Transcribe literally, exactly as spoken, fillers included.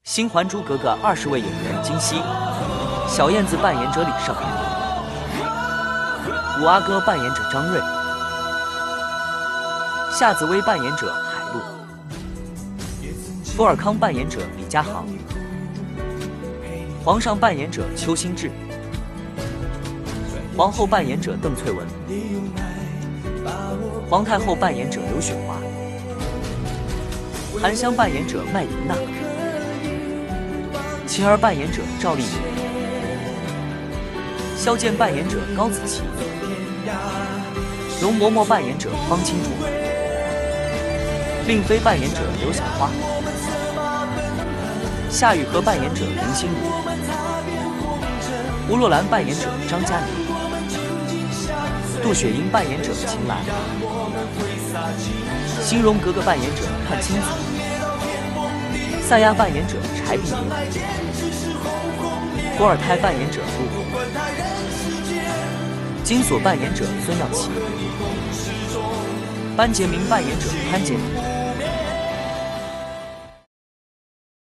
新《还珠格格》二十位演员今夕，小燕子扮演者李晟，五阿哥扮演者张睿，夏紫薇扮演者海陆，福尔康扮演者李佳航，皇上扮演者邱心志，皇后扮演者邓萃雯，皇太后扮演者刘雪华，韩香扮演者麦琳娜，晴儿扮演者赵丽颖，萧剑扮演者高子琪，容嬷嬷扮演者方清竹，令妃扮演者刘晓花，夏雨荷扮演者林心如，吴若兰扮演者张嘉倪，杜雪英扮演者秦岚，新荣格格扮演者阚清子，赛亚扮演者柴碧莹，果尔泰扮演者陆红，金锁扮演者孙耀琪，班杰明扮演者潘杰明。